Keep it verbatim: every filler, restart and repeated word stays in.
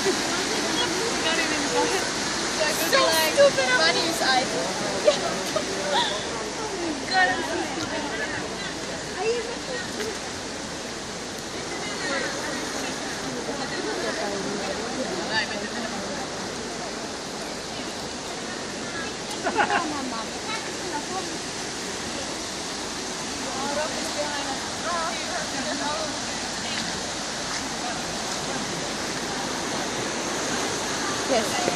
So stupid! Money's eyes. God, I'm so stupid. Yes.